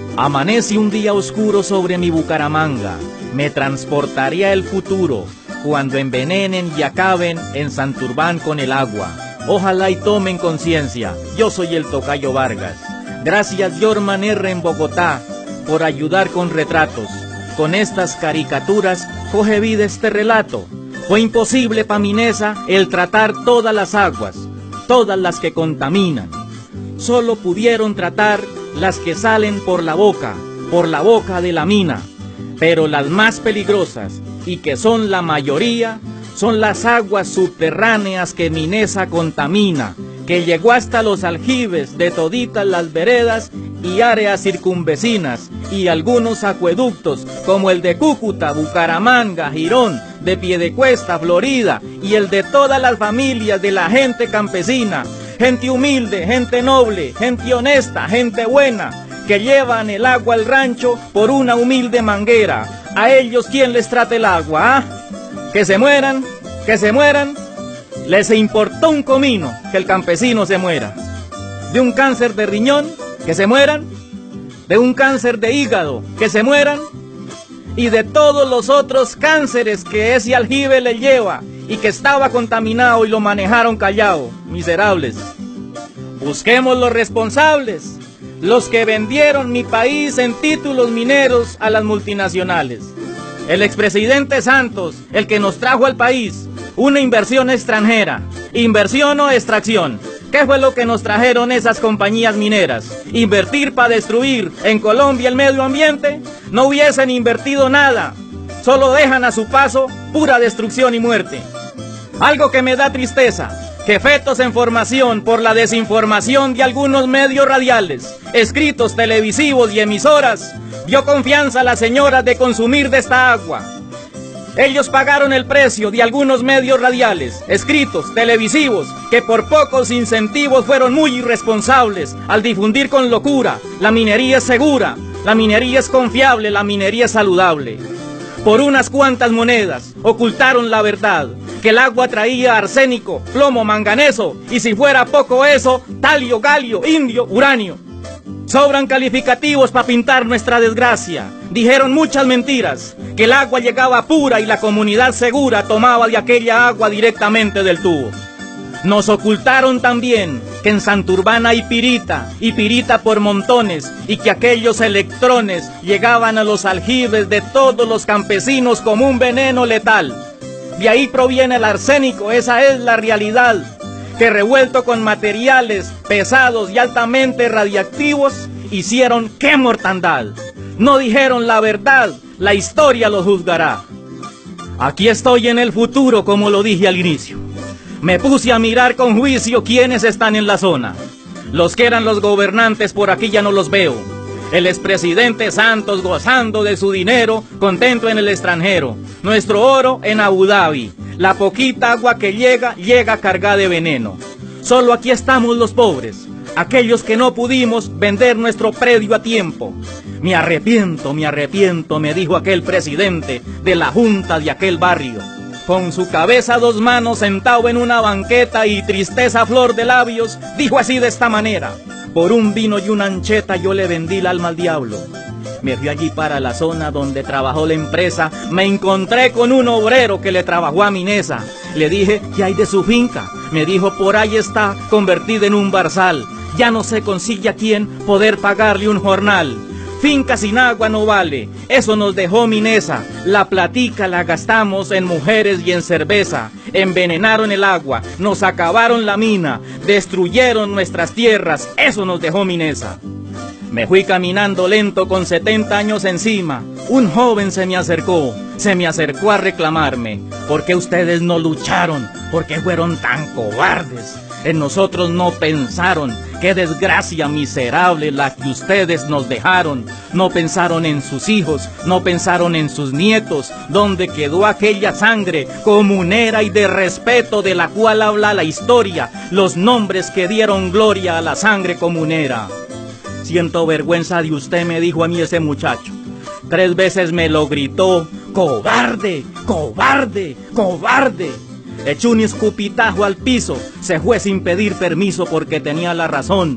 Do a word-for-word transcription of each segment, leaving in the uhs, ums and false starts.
Amanece un día oscuro sobre mi Bucaramanga, me transportaré al futuro, cuando envenenen y acaben en Santurbán con el agua. Ojalá y tomen conciencia, yo soy el Tocayo Vargas. Gracias Yorman R. en Bogotá, por ayudar con retratos. Con estas caricaturas, coge vida este relato. Fue imposible pa' Minesa el tratar todas las aguas, todas las que contaminan. Solo pudieron tratar las que salen por la boca, por la boca de la mina. Pero las más peligrosas, y que son la mayoría, son las aguas subterráneas que Minesa contamina, que llegó hasta los aljibes de toditas las veredas y áreas circunvecinas, y algunos acueductos, como el de Cúcuta, Bucaramanga, Girón, de Piedecuesta, Florida, y el de todas las familias de la gente campesina, gente humilde, gente noble, gente honesta, gente buena, que llevan el agua al rancho por una humilde manguera. A ellos, ¿quién les trata el agua? ¿Ah? Que se mueran, que se mueran. Les importó un comino que el campesino se muera. De un cáncer de riñón, que se mueran. De un cáncer de hígado, que se mueran. Y de todos los otros cánceres que ese aljibe le lleva y que estaba contaminado y lo manejaron callado. Miserables. Busquemos los responsables, los que vendieron mi país en títulos mineros a las multinacionales. El expresidente Santos, el que nos trajo al país una inversión extranjera, inversión o extracción. ¿Qué fue lo que nos trajeron esas compañías mineras? ¿Invertir para destruir en Colombia el medio ambiente? No hubiesen invertido nada, solo dejan a su paso pura destrucción y muerte. Algo que me da tristeza, que fetos en formación por la desinformación de algunos medios radiales, escritos, televisivos y emisoras, dio confianza a las señoras de consumir de esta agua. Ellos pagaron el precio de algunos medios radiales, escritos, televisivos, que por pocos incentivos fueron muy irresponsables al difundir con locura: la minería es segura, la minería es confiable, la minería es saludable. Por unas cuantas monedas ocultaron la verdad, que el agua traía arsénico, plomo, manganeso, y si fuera poco eso, talio, galio, indio, uranio. Sobran calificativos para pintar nuestra desgracia. Dijeron muchas mentiras, que el agua llegaba pura y la comunidad segura tomaba de aquella agua directamente del tubo. Nos ocultaron también que en Santurbán hay pirita, y pirita por montones, y que aquellos electrones llegaban a los aljibes de todos los campesinos como un veneno letal. De ahí proviene el arsénico, esa es la realidad, que revuelto con materiales pesados y altamente radiactivos, hicieron qué mortandad. No dijeron la verdad, la historia los juzgará. Aquí estoy en el futuro, como lo dije al inicio. Me puse a mirar con juicio quiénes están en la zona. Los que eran los gobernantes por aquí ya no los veo. El expresidente Santos gozando de su dinero, contento en el extranjero. Nuestro oro en Abu Dhabi. La poquita agua que llega, llega cargada de veneno. Solo aquí estamos los pobres, aquellos que no pudimos vender nuestro predio a tiempo. Me arrepiento, me arrepiento, me dijo aquel presidente de la junta de aquel barrio. Con su cabeza a dos manos sentado en una banqueta y tristeza a flor de labios, dijo así de esta manera: por un vino y una ancheta yo le vendí el alma al diablo. Me fui allí para la zona donde trabajó la empresa, me encontré con un obrero que le trabajó a Minesa. Le dije, ¿qué hay de su finca? Me dijo, por ahí está, convertida en un barzal. Ya no se consigue a quién poder pagarle un jornal. Finca sin agua no vale, eso nos dejó Minesa. La platica la gastamos en mujeres y en cerveza. Envenenaron el agua, nos acabaron la mina, destruyeron nuestras tierras, eso nos dejó Minesa. Me fui caminando lento con setenta años encima. Un joven se me acercó, se me acercó a reclamarme. ¿Por qué ustedes no lucharon? ¿Por qué fueron tan cobardes? En nosotros no pensaron. Qué desgracia miserable la que ustedes nos dejaron. No pensaron en sus hijos, no pensaron en sus nietos. ¿Dónde quedó aquella sangre comunera y de respeto de la cual habla la historia? Los nombres que dieron gloria a la sangre comunera. Siento vergüenza de usted, me dijo a mí ese muchacho. Tres veces me lo gritó: cobarde, cobarde, cobarde. Echó un escupitajo al piso, se fue sin pedir permiso porque tenía la razón.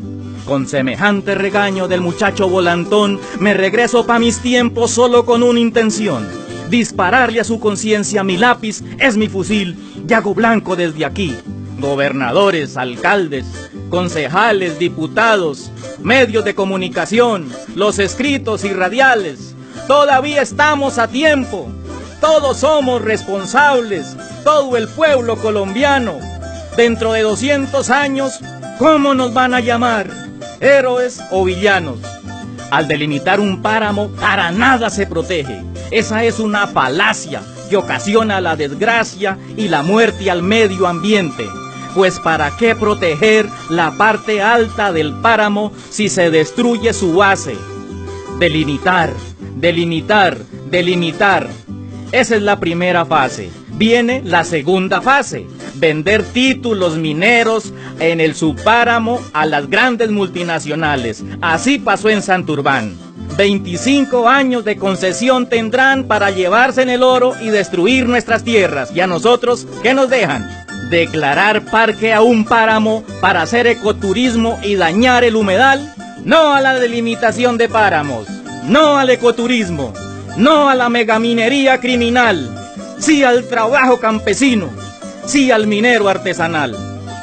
Con semejante regaño del muchacho volantón, me regreso pa' mis tiempos solo con una intención: dispararle a su conciencia. Mi lápiz es mi fusil y hago blanco desde aquí. Gobernadores, alcaldes, concejales, diputados, medios de comunicación, los escritos y radiales, todavía estamos a tiempo. Todos somos responsables, todo el pueblo colombiano. Dentro de doscientos años, ¿cómo nos van a llamar? ¿Héroes o villanos? Al delimitar un páramo, para nada se protege. Esa es una falacia que ocasiona la desgracia y la muerte al medio ambiente. Pues ¿para qué proteger la parte alta del páramo si se destruye su base? Delimitar, delimitar, delimitar. Esa es la primera fase. Viene la segunda fase: vender títulos mineros en el subpáramo a las grandes multinacionales. Así pasó en Santurbán. veinticinco años de concesión tendrán para llevarse en el oro y destruir nuestras tierras. ¿Y a nosotros qué nos dejan? ¿Declarar parque a un páramo para hacer ecoturismo y dañar el humedal? No a la delimitación de páramos, no al ecoturismo, no a la megaminería criminal, sí al trabajo campesino, sí al minero artesanal.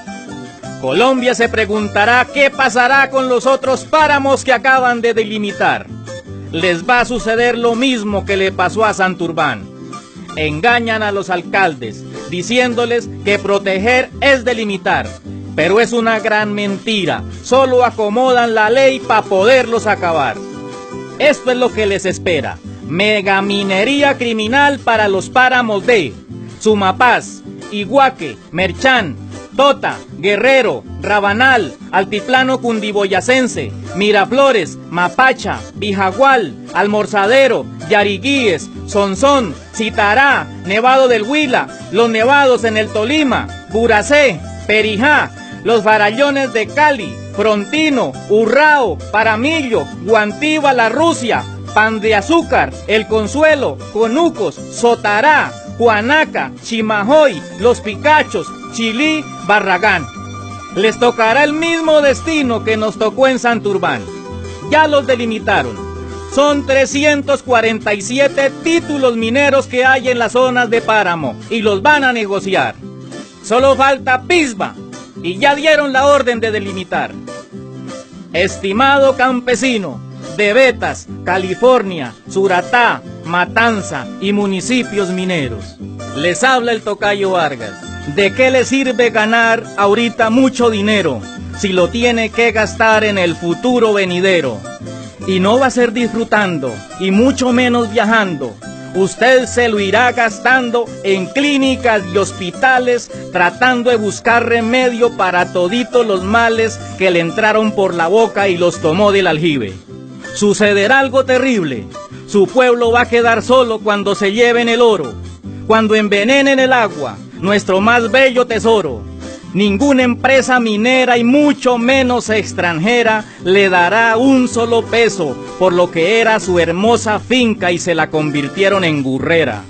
Colombia se preguntará qué pasará con los otros páramos que acaban de delimitar. Les va a suceder lo mismo que le pasó a Santurbán. Engañan a los alcaldes diciéndoles que proteger es delimitar, pero es una gran mentira. Solo acomodan la ley para poderlos acabar. Esto es lo que les espera: megaminería criminal para los páramos de Sumapaz, Iguaque, Merchán, Tota, Guerrero, Rabanal, Altiplano Cundiboyacense, Miraflores, Mapacha, Bijagual, Almorzadero, Yariguíes, Sonsón, Citará, Nevado del Huila, los nevados en el Tolima, Buracé, Perijá, los farallones de Cali, Frontino, Urrao, Paramillo, Guantiva, La Rusia, Pan de Azúcar, El Consuelo, Conucos, Sotará, Juanaca, Chimajoy, Los Picachos, Chilí, Barragán. Les tocará el mismo destino que nos tocó en Santurbán. Ya los delimitaron. Son trescientos cuarenta y siete títulos mineros que hay en las zonas de páramo y los van a negociar. Solo falta Pisba y ya dieron la orden de delimitar. Estimado campesino de Betas, California, Suratá, Matanza y municipios mineros, les habla el tocayo Vargas. ¿De qué le sirve ganar ahorita mucho dinero si lo tiene que gastar en el futuro venidero? Y no va a ser disfrutando y mucho menos viajando. Usted se lo irá gastando en clínicas y hospitales, tratando de buscar remedio para toditos los males que le entraron por la boca y los tomó del aljibe. Sucederá algo terrible. Su pueblo va a quedar solo cuando se lleven el oro, cuando envenenen el agua, nuestro más bello tesoro. Ninguna empresa minera y mucho menos extranjera le dará un solo peso por lo que era su hermosa finca y se la convirtieron en burrera.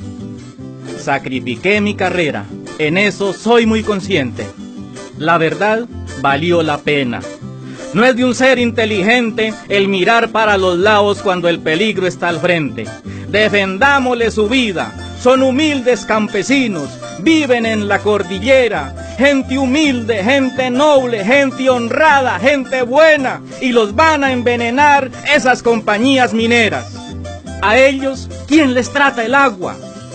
Sacrifiqué mi carrera, en eso soy muy consciente. La verdad valió la pena. No es de un ser inteligente el mirar para los lados cuando el peligro está al frente. Defendámosle su vida. Son humildes campesinos, viven en la cordillera, gente humilde, gente noble, gente honrada, gente buena, y los van a envenenar esas compañías mineras. A ellos, ¿quién les trata el agua?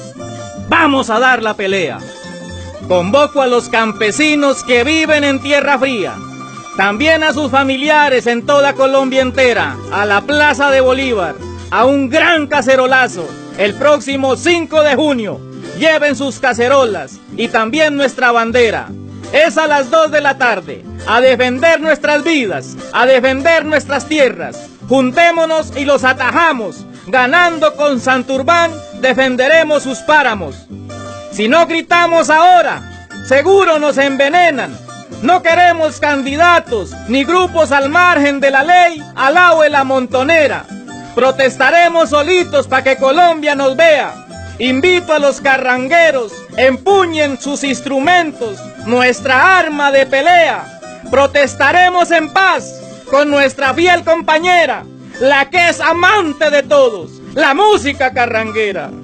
Vamos a dar la pelea. Convoco a los campesinos que viven en tierra fría, también a sus familiares en toda Colombia entera, a la Plaza de Bolívar, a un gran cacerolazo. El próximo cinco de junio, lleven sus cacerolas y también nuestra bandera. Es a las dos de la tarde, a defender nuestras vidas, a defender nuestras tierras. Juntémonos y los atajamos. Ganando con Santurbán, defenderemos sus páramos. Si no gritamos ahora, seguro nos envenenan. No queremos candidatos ni grupos al margen de la ley, al lado de la montonera. Protestaremos solitos para que Colombia nos vea. Invito a los carrangueros, empuñen sus instrumentos, nuestra arma de pelea. Protestaremos en paz, con nuestra fiel compañera, la que es amante de todos, la música carranguera.